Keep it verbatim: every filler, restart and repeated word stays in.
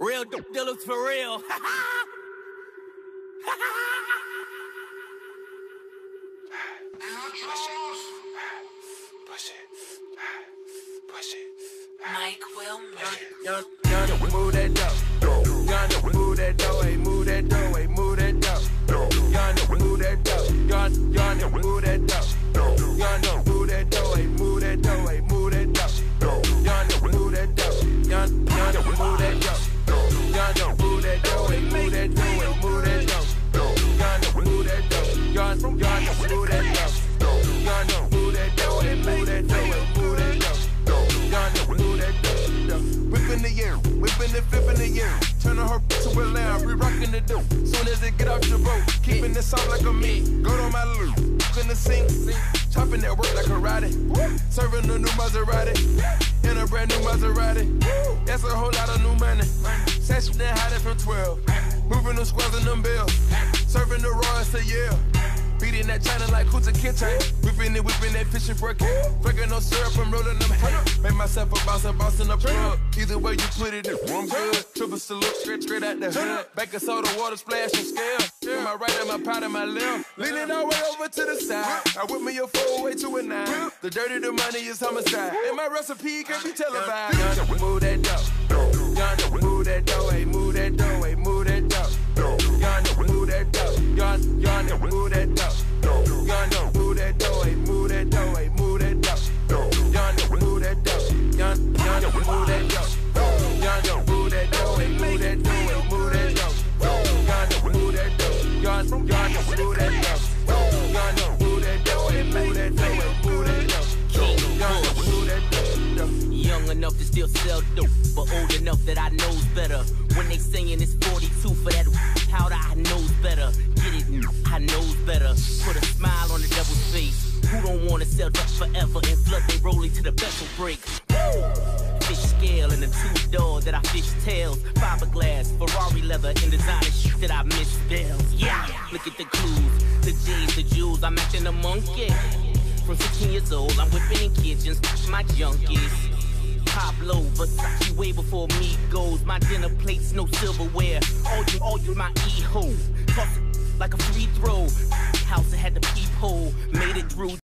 Real dealers for real. Push it. Push it. Push it. Mike will Young, young, young, move that dough. Young, move that dough. Hey, move that dough. Hey, move that dough. Young, move that dough. Young, young, move that dough. Young, move that dough. Hey, move that dough. Hey, move that dough. Young, move that dough. Young, young, move that dough. Young, move that dough. Hey, move that dough. Hey, move that dough. Young, move that dough. Young, young, move that dough. Young, move that dough. Hey, move that dough. Hey, move that dough. Whip in the air, whipping and flipping the air. Turning her to a lamb, we rockin' the dough. Soon as it get off the road, keeping it soft like a meat. Go to my loop, in the sink, chopping that work like karate. Serving a new Maserati, in a brand new Maserati. That's a whole lot of new money. Sash then hide it from twelve, moving them squares and them bills. Serving the raw to yeah. Beating that China like Kuta Kitchen. Whipping it, whipping that fishing bucket. Breaking no syrup, I'm rolling them hay. Make myself a boss, a boss in the plug. Either way you put it, I'm good. Triple salute, straight, straight out the hood. Baking soda, water splash and scale. With my right and my pot and my left. Leaning all the way over to the side. I whip me a four way to a nine. The dirty, the money is homicide. And my recipe can't be televised. Young, move that dough. Young, move that dough. Hey, move that dough. Hey, move that dough. Young, move that dough. Young, young, move that dough. Young, move that dough. Hey, move that dough. Hey, move that dough. Young, move that dough. Young, young, move that dough. Young, move that dough. Hey, move that dough. Hey, move that dough. Young, move that dough. Young, young, move that dough. Young, move that dough. Hey, move that dough. Hey, move that dough. Young, move that dough. Young enough to still sell dope, but old enough that I knows better. When they singing it's forty-two for that powder, I knows better. Get it, I knows better. Put a smile on the devil's face. Who don't wanna sell drugs forever and flood they rolling to the vessel break? Woo! Fish scale and a two door that I fish tails. Fiberglass, Ferrari leather, and designer shit that I misspells. Yeah, look at the clues, the J's, the jewels. I'm acting a monkey. From sixteen years old, I'm whipping in kitchens, my junkies. Pablo, Versace way before me goes. My dinner plates, no silverware. All you, all you, my e-ho. Toss it like a free throw. House that had the peephole, made it through.